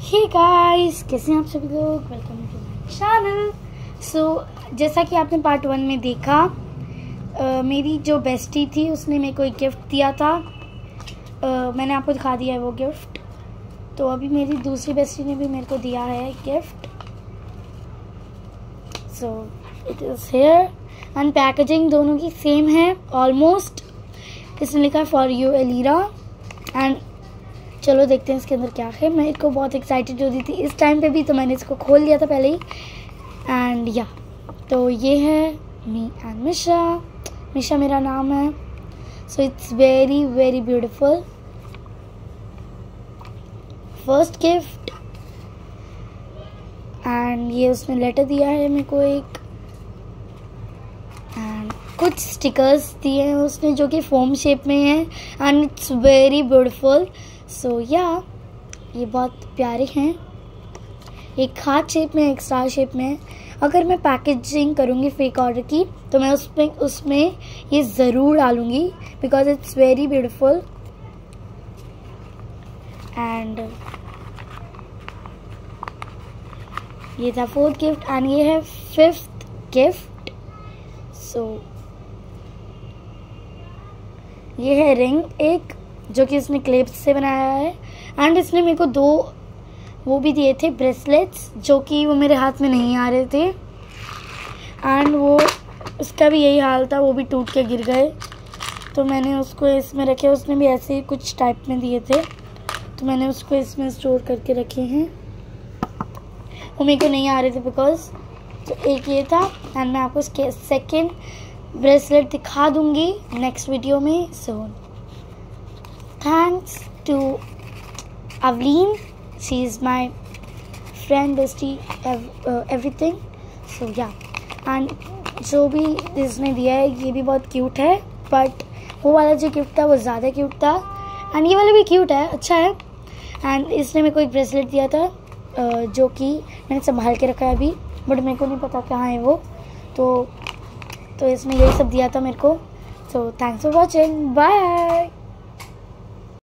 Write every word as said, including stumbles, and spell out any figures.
Hey guys, कैसे हैं आप सभी लोग। Welcome to my channel. So जैसा कि आपने पार्ट वन में देखा, uh, मेरी जो बेस्टी थी उसने मेरे को एक गिफ्ट दिया था। uh, मैंने आपको दिखा दिया है वो गिफ्ट। तो अभी मेरी दूसरी बेस्टी ने भी मेरे को दिया है gift. So it is hair and packaging दोनों की सेम है ऑलमोस्ट। इसने लिखा है फॉर यू एलिरा। एंड चलो देखते हैं इसके अंदर क्या है। मेरे को बहुत एक्साइटेड हो रही थी इस टाइम पे भी, तो मैंने इसको खोल लिया था पहले ही। एंड या तो ये है मी एंड मिशा। मिशा मेरा नाम है। So it's very very beautiful first gift. And ये उसने लेटर दिया है मेरे को एक, एंड कुछ स्टिकर्स दिए हैं उसने जो कि फोम शेप में है and it's very beautiful. So या ये बहुत प्यारे हैं। एक हार्ट शेप में, एक स्टार शेप में। अगर मैं पैकेजिंग करूँगी फेक ऑर्डर की तो मैं उसमें उसमें ये ज़रूर डालूँगी because it's very beautiful. And ये था फोर्थ गिफ्ट एंड ये है फिफ्थ गिफ्ट। सो ये है रिंग एक जो कि इसने क्लिप्स से बनाया है। एंड इसने मेरे को दो वो भी दिए थे ब्रेसलेट्स जो कि वो मेरे हाथ में नहीं आ रहे थे। एंड वो उसका भी यही हाल था, वो भी टूट के गिर गए। तो मैंने उसको इसमें रखे। उसने भी ऐसे ही कुछ टाइप में दिए थे तो मैंने उसको इसमें स्टोर करके रखे हैं। वो मेरे को नहीं आ रहे थे बिकॉज तो एक ये था। एंड मैं आपको इसके सेकेंड ब्रेसलेट दिखा दूँगी नेक्स्ट वीडियो में। सो thanks to Avleen, she is my friend, bestie, ev uh, everything. So yeah, and जो भी इसने दिया है ये भी बहुत क्यूट है, बट वो वाला जो गिफ्ट था वो ज़्यादा क्यूट था। एंड ये वाला भी क्यूट है, अच्छा है। एंड इसने मेरे को एक ब्रेसलेट दिया था uh, जो कि मैंने संभाल के रखा है अभी, बट मेरे को नहीं पता कहाँ है वो। तो तो इसने यही सब दिया था मेरे को। So thanks for watching, bye.